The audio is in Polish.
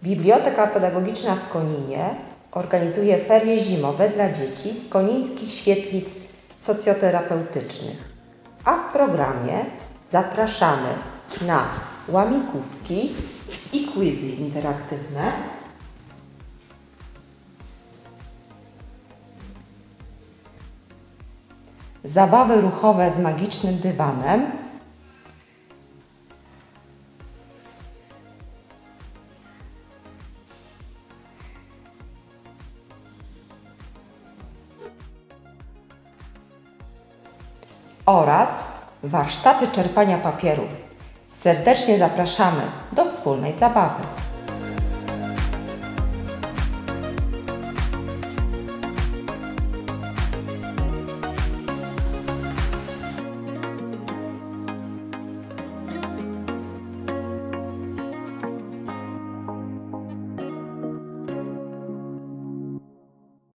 Biblioteka Pedagogiczna w Koninie organizuje ferie zimowe dla dzieci z konińskich świetlic socjoterapeutycznych, a w programie zapraszamy na łamigłówki i quizy interaktywne, zabawy ruchowe z magicznym dywanem, oraz warsztaty czerpania papieru. Serdecznie zapraszamy do wspólnej zabawy.